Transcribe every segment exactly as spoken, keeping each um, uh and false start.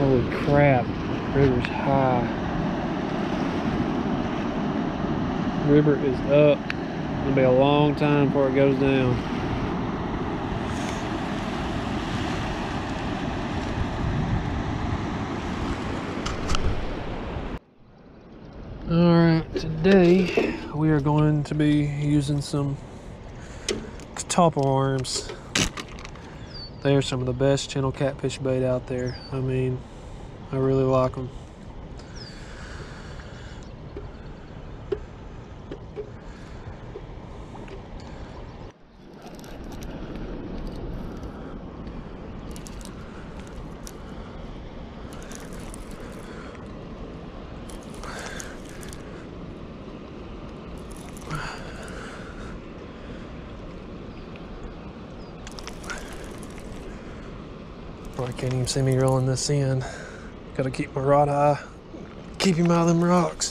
Holy crap, river's high. River is up. It'll be a long time before it goes down. Alright, today we are going to be using some topper worms. They are some of the best channel catfish bait out there. I mean, I really like them. I can't even see me rolling this in. Gotta keep my rod high, keep him out of them rocks.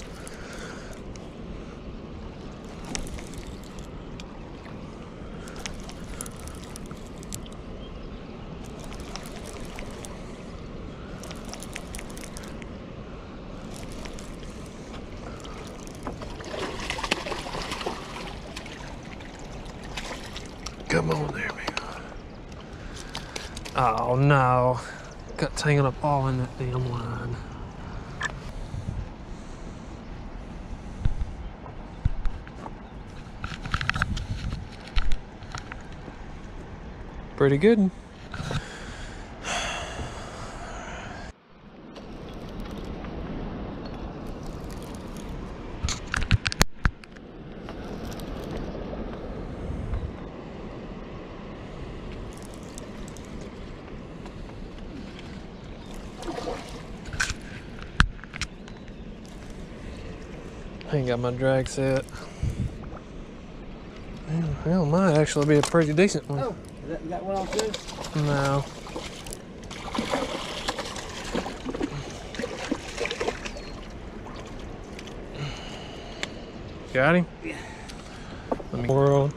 Come on there, man. Oh no, got tangled up all in that damn line. Pretty good. I ain't got my drag set. Well, it might actually be a pretty decent one. Oh, is that, you got one on too? No. Got him? Yeah. Let me whirl.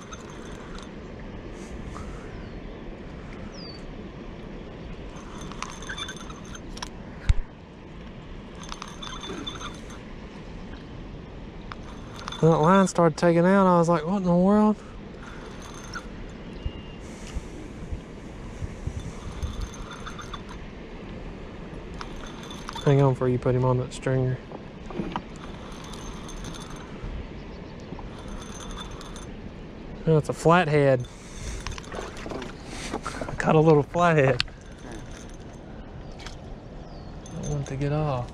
When that line started taking out, I was like, what in the world? Hang on before you put him on that stringer. Oh, it's a flathead. I caught a little flathead. I want to get off.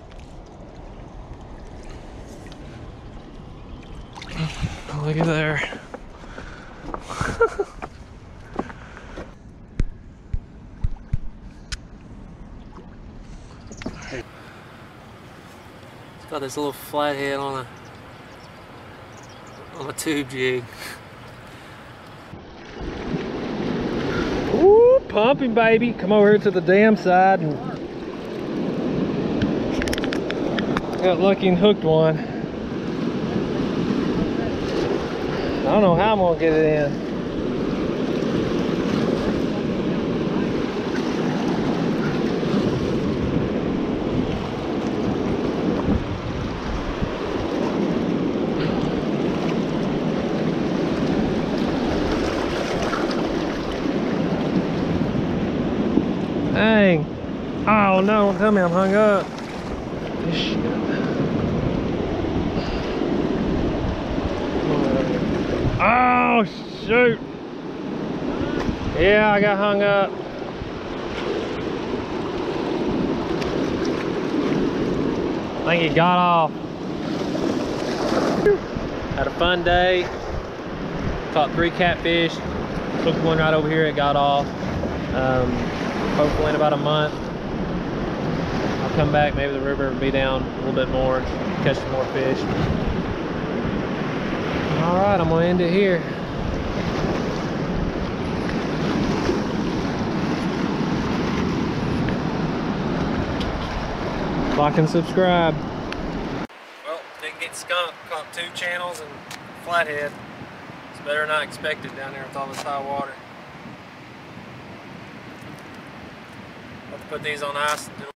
Look at there. It's got this little flathead on a on a tube jig. Ooh, pumping, baby. Come over here to the dam side and got lucky and hooked one. I don't know how I'm gonna get it in. Dang. Oh no, don't tell me I'm hung up. Shit. Oh shoot! Yeah, I got hung up. I think it got off. Had a fun day. Caught three catfish. Took one right over here. It got off. Um, hopefully in about a month, I'll come back. Maybe the river will be down a little bit more. Catch some more fish. All right, I'm gonna end it here. Like and subscribe. Well, didn't get skunked. Caught two channels and flathead. It's better than I expected down there with all this high water. I'll have to put these on ice and do